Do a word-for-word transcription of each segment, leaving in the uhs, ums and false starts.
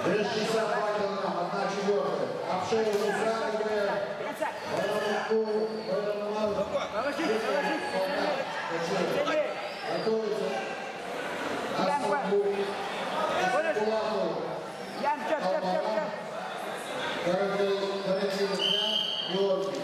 шестьдесят два килограмма, одна четвертая. Обшею устраивая. Положите, положите. Готовится. Асфальтбук. Ян, чап, чап, чап, чап. Каратин Георгий.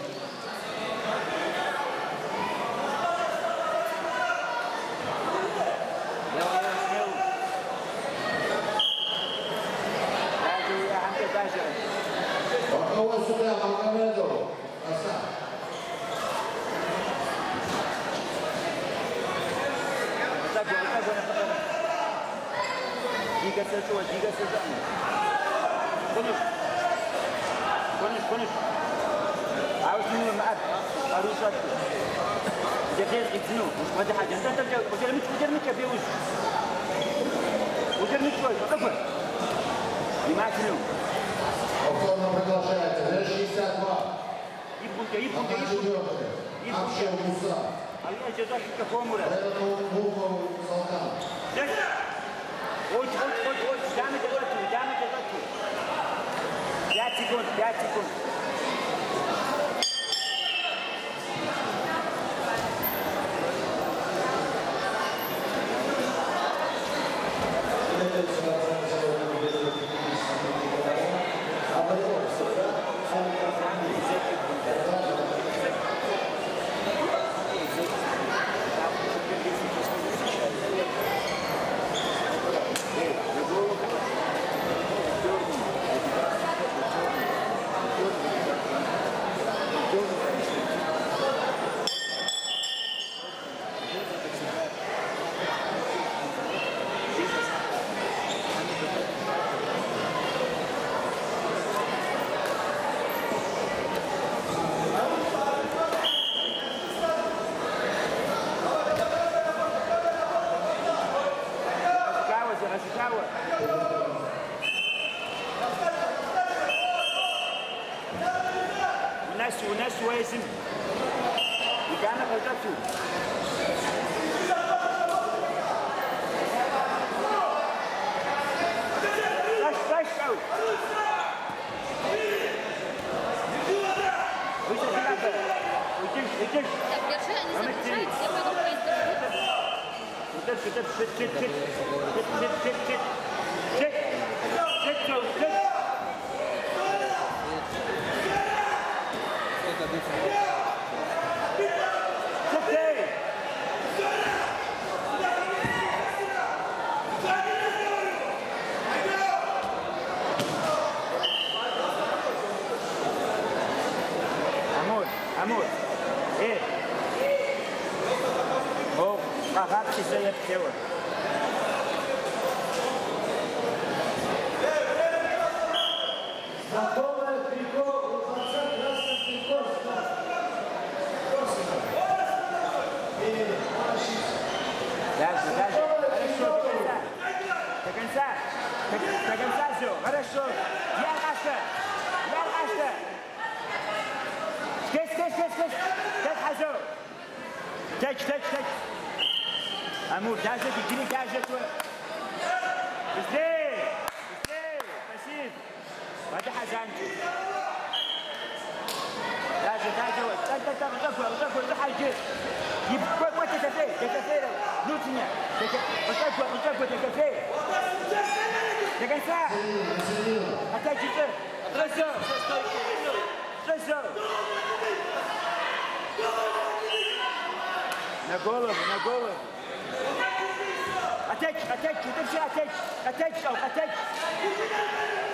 Боковой сюда, Магомедов. Красава. Так, вот так, вот так. Двигаться, что, двигаться за мной. Конюш. Конюш, конюш. عاوز منه المقعد قالوا شاطر جديد يتنو مش فاضي حاجه انت انت وجرمك وجرمك يا بيوش وجرمك شوي كفر اللي معك منو Повторно продолжается. шестьдесят два. يبقى يبقى Одна يبقى четвертая. Обшел Муса. الله جزاك كفومره Поэтому Бухов Салтан. ой ой ой ой دعم دلوقتي دعم دلوقتي пять секунд пять секунд وناس وناس وازن يجعلنا غلطته فش فش قوي وانت تلعب وتمشي وتمشي Так, держи, они загружают, все пойдут вниз, держи. وتمشي تمشي شت شت شت شت شت شت شت شت شت شت Amor, amor, eh, oh, kakak sih saya kecewa. Готовое трико, конца красных трико. И Дальше, дальше. Хорошо, до конца. До конца. До конца все. Хорошо. Я Раша. Я Раша. Скесь, скесь, скесь, скесь. Скесь, Хазо. Теч, теч, теч. Амур, даже бегри, даже твой. Быстрее. Быстрее. Спасибо. Вода Хазанчик. Даже, даже. Так, так, так, такой, вот такой, вот такой. يبقى وقت كافيه كافيه نوتنيا وتاكل وتاكل كافيه كافيه أتاكل رزق رزق на голову на голову أتاك أتاك تمشي أتاك أتاك أو أتاك